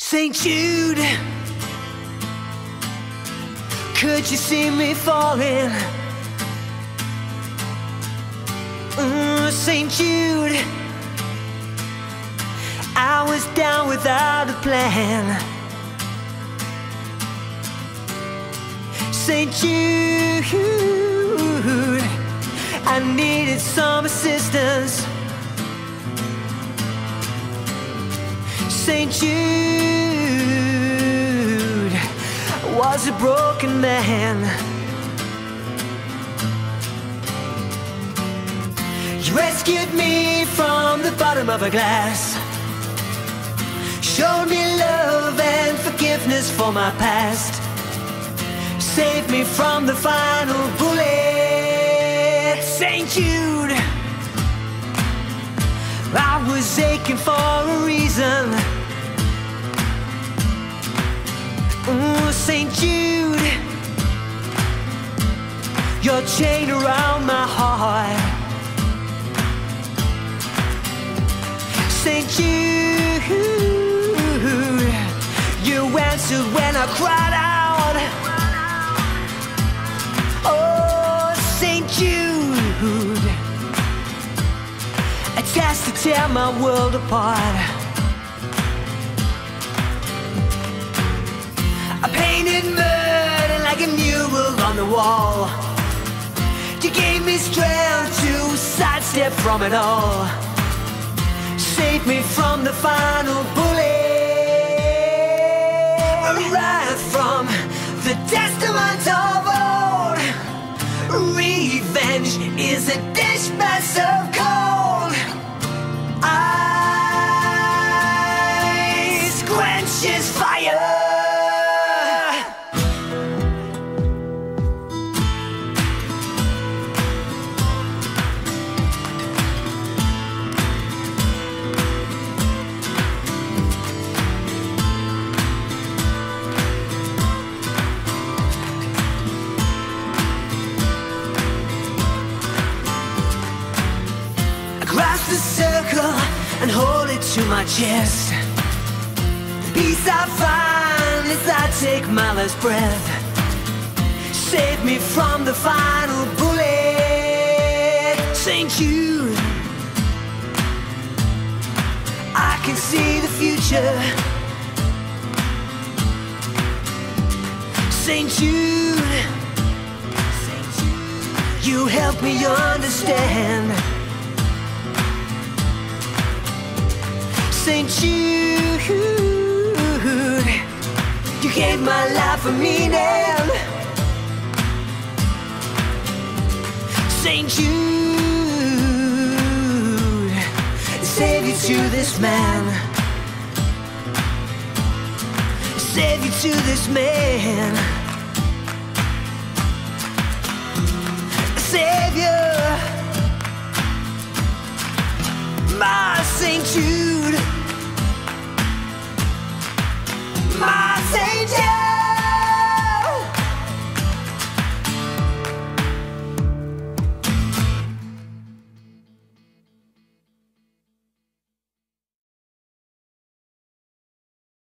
St. Jude, could you see me falling? St. Jude, I was down without a plan. St. Jude, I needed some assistance. St. Jude was a broken man. You rescued me from the bottom of a glass, showed me love and forgiveness for my past, saved me from the final bullet. St. Jude, I was aching for a reason. St. Jude, your chain around my heart. St. Jude, you answered when I cried out. Oh, St. Jude, a task to tear my world apart. I painted murder like a mural on the wall. You gave me strength to sidestep from it all, saved me from the final bullet. Right from the testament of old, revenge is a dish best served cold. Ice quenches fire. Cross the circle and hold it to my chest. The peace I find as I take my last breath, save me from the final bullet. St. Jude, I can see the future. St. Jude, you help me understand. St. Jude, you gave my life a meaning. St. Jude, Savior to this man, Savior to this man, Savior, my St. Jude.